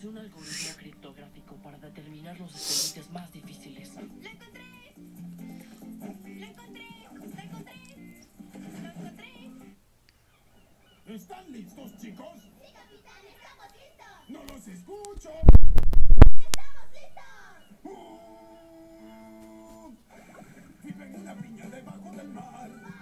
de un algoritmo criptográfico para determinar los expedientes más difíciles. ¡Lo encontré! ¡Lo encontré! ¡Lo encontré! ¡Lo encontré! ¿Están listos, chicos? ¡Sí, capitán! ¡Estamos listos! ¡No los escucho! ¡Estamos listos! Viven en la piña debajo del mar.